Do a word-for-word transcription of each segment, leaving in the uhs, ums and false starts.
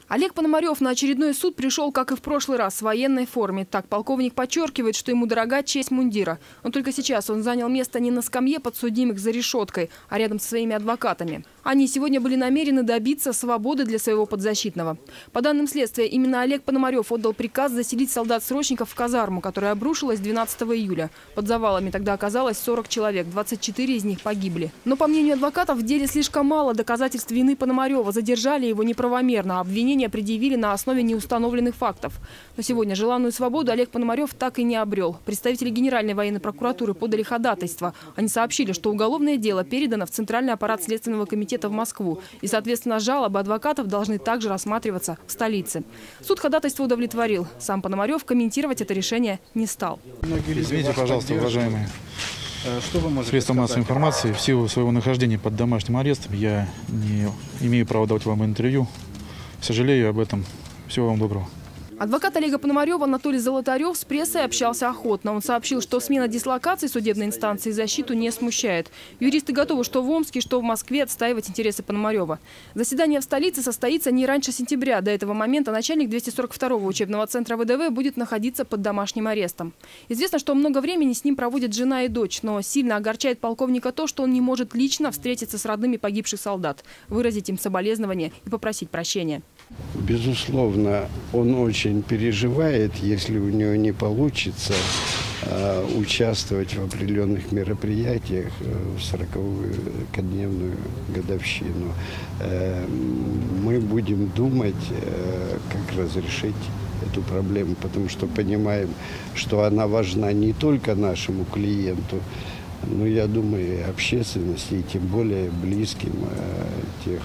Олег Пономарев на очередной суд пришел, как и в прошлый раз, в военной форме. Так, полковник подчеркивает, что ему дорога честь мундира. Но только сейчас он занял место не на скамье подсудимых за решеткой, а рядом со своими адвокатами. Они сегодня были намерены добиться свободы для своего подзащитного. По данным следствия, именно Олег Пономарев отдал приказ заселить солдат-срочников в казарму, которая обрушилась двенадцатого июля. Под завалами тогда оказалось сорок человек, двадцать четыре из них погибли. Но, по мнению адвокатов, в деле слишком мало доказательств вины Пономарева. Задержали его неправомерно, а обвинения предъявили на основе неустановленных фактов. Но сегодня желанную свободу Олег Пономарев так и не обрел. Представители Генеральной военной прокуратуры подали ходатайство. Они сообщили, что уголовное дело передано в Центральный аппарат Следственного комитета в Москву. И, соответственно, жалобы адвокатов должны также рассматриваться в столице. Суд ходатайство удовлетворил. Сам Пономарев комментировать это решение не стал. Извините, пожалуйста, уважаемые. Что вы можете Средства массовой информации, в силу своего нахождения под домашним арестом, я не имею права давать вам интервью. Сожалею об этом. Всего вам доброго. Адвокат Олега Пономарева Анатолий Золотарев с прессой общался охотно. Он сообщил, что смена дислокации судебной инстанции защиту не смущает. Юристы готовы что в Омске, что в Москве отстаивать интересы Пономарева. Заседание в столице состоится не раньше сентября. До этого момента начальник двести сорок второго учебного центра ВДВ будет находиться под домашним арестом. Известно, что много времени с ним проводят жена и дочь, но сильно огорчает полковника то, что он не может лично встретиться с родными погибших солдат, выразить им соболезнования и попросить прощения. Безусловно, он очень переживает, если у него не получится э, участвовать в определенных мероприятиях в сороковую дневную годовщину. Э, мы будем думать, э, как разрешить эту проблему, потому что понимаем, что она важна не только нашему клиенту, но, я думаю, и общественности, и тем более близким э, тех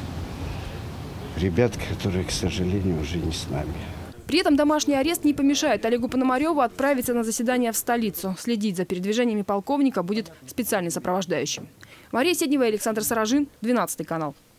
ребят, которые, к сожалению, уже не с нами. При этом домашний арест не помешает Олегу Пономареву отправиться на заседание в столицу. Следить за передвижениями полковника будет специальный сопровождающий. Мария Седнева и Александр Саражин, двенадцатый канал.